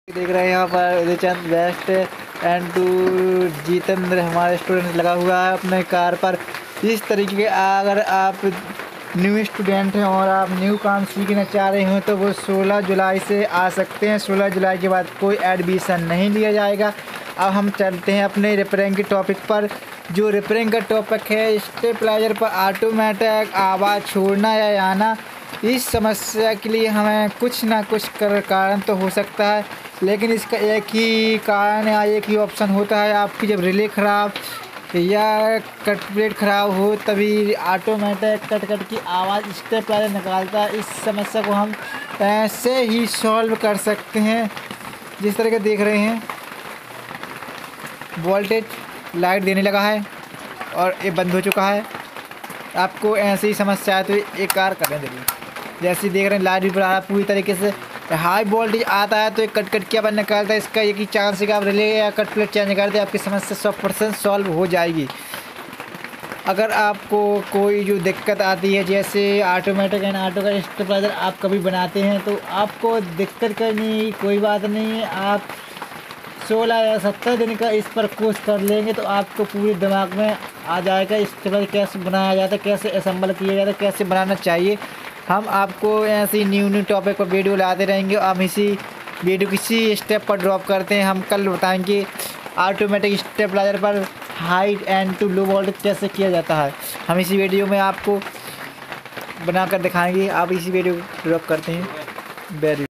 देख रहे हैं यहाँ पर Udaychand best and to Jitendra हमारे स्टूडेंट लगा हुआ है अपने कार पर। इस तरीके के अगर आप न्यू स्टूडेंट हैं और आप न्यू काम सीखना चाह रहे हो तो वो 16 जुलाई से आ सकते हैं। 16 जुलाई के बाद कोई एडमिशन नहीं लिया जाएगा। अब हम चलते हैं अपने रिपेयरिंग के टॉपिक पर। जो रिपेयरिंग का टॉपिक है, स्टेबलाइजर पर ऑटोमेटिक आवाज़ छोड़ना या आना। इस समस्या के लिए हमें कुछ ना कुछ कारण तो हो सकता है, लेकिन इसका एक ही कारण या एक ही ऑप्शन होता है। आपकी जब रिले ख़राब या कट प्लेट ख़राब हो तभी ऑटोमेटिक कट की आवाज़ स्टेबलाइजर निकालता है। इस समस्या को हम ऐसे ही सॉल्व कर सकते हैं। जिस तरह के देख रहे हैं, वोल्टेज लाइट देने लगा है और ये बंद हो चुका है। आपको ऐसी समस्या है तो एक कार करने देंगे। जैसे देख रहे हैं, लाइट भी बढ़ा रहा है पूरी तरीके से। हाई वोल्टेज आता है तो एक कट किया बंद निकालता है। इसका एक ही चांस है कि आप रिले या कट प्लेट चेंज कर दें, आपकी समस्या 100% सॉल्व हो जाएगी। अगर आपको कोई जो दिक्कत आती है, जैसे ऑटोमेटिक एंड ऑटो का स्टेबलाइजर आप कभी बनाते हैं तो आपको दिक्कत करनी कोई बात नहीं है। आप 16 या 17 दिन का इस पर कोर्स कर लेंगे तो आपको पूरे दिमाग में आ जाएगा स्टेबलाइजर कैसे बनाया जाता है, कैसे असेंबल किया जाता है, कैसे बनाना चाहिए। हम आपको ऐसी न्यू टॉपिक पर वीडियो लाते रहेंगे। हम इसी वीडियो किसी स्टेप पर ड्रॉप करते हैं। हम कल बताएंगे ऑटोमेटिक स्टेबलाइजर पर high end to low voltage कैसे किया जाता है। हम इसी वीडियो में आपको बनाकर दिखाएंगे। आप इसी वीडियो ड्रॉप करते हैं। वेरी